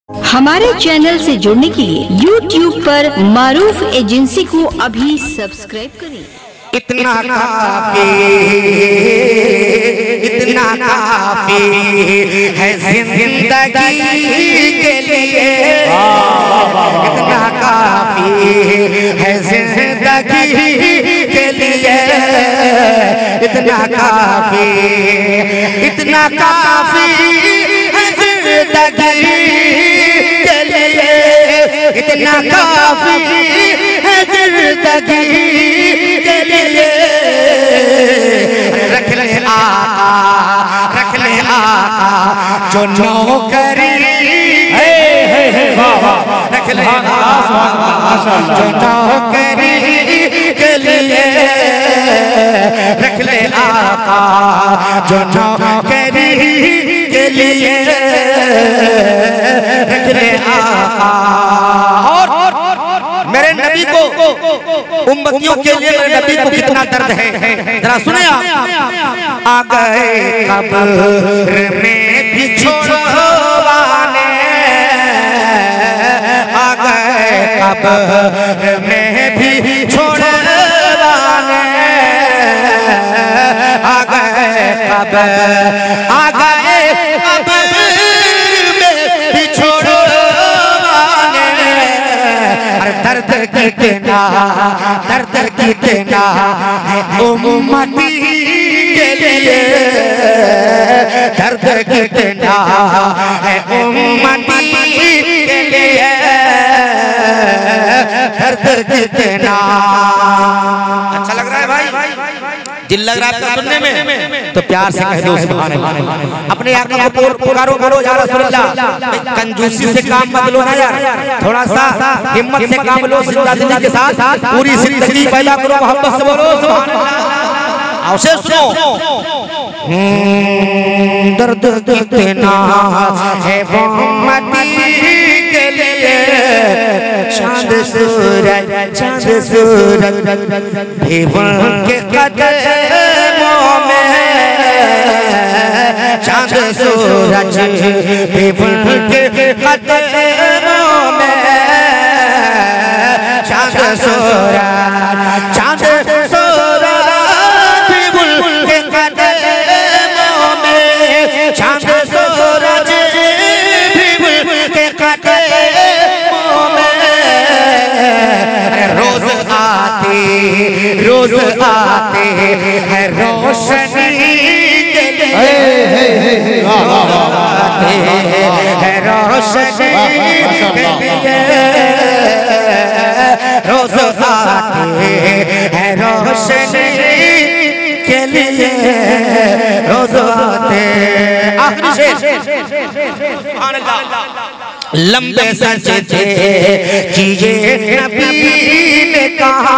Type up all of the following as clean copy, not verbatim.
हमारे चैनल से जुड़ने के लिए YouTube पर मारूफ एजेंसी को अभी सब्सक्राइब करें। इतना काफी है जिंदगी के लिए, इतना काफी है जिंदगी के लिए, इतना काफी है जिंदगी के लिए, इतना काफी है जिंदगी के लिए। रख ले आका, रख ले आका जो नौकरी, रख ले जो नौकरी के लिए, रख ले आका जो नौकरी के लिए, रख ले आका। और मेरे नबी को, उम्मतियों के लिए मेरे नबी को कितना दर्द है, जरा सुने आप। आ गए कब्र में बिछोड़वाने, आ गए कब्र में बिछोड़वाने, आ गए कब्र, आ गए कब्र में बिछोड़वाने। दर्द कितना, दर्द कितना है उम्मती के लिए, दर्द कितना है उम्मती के लिए, दर्द कितना। अच्छा लग रहा है भाई, दिल लग रहा है सुनने में, तो प्यार से कह दो सुभान अल्लाह। अपने आका को पुकारो, बोलो या रसूल अल्लाह। कंजूसी से काम मत लो ना यार, थोड़ा सा हिम्मत से काम लो, जिंदगी के साथ पूरी जिंदगी पैदा करो, मोहब्बत से बोलो सुभान अल्लाह। आओ से सुनो। दर्द कितना है उम्मती के लिए, चांद सूरज, चांद सूरज भी उनके कदमों में, चांद सूरज भी उनके कदमों में, चांद सूरज, चांद सूरज भी उनके कदमों में, चांद सूरज भी उनके कदमों में। रोज आते है रोशनी के लिए, आते है रोशनी के लिए, रोज आते है रोशनी के लिए, रोज आते। आखिरी शेर, सुभान अल्लाह। लंबे सजदे किए नबी ने कहा,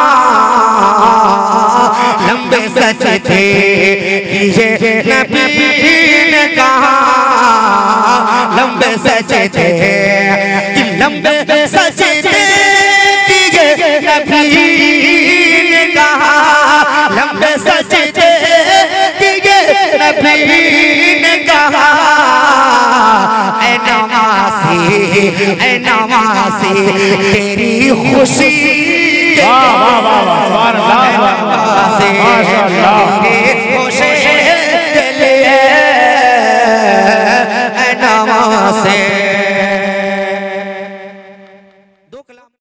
लंबे सजदे किए नबी ने कहा, लंबे सजदे, लंबे सजदे किए नबी ने कहा, लंबे सजदे किए नबी ने कहा। ऐ नवासी तेरी खुशी, तेरी खुशी के लिए, ऐ नवासी।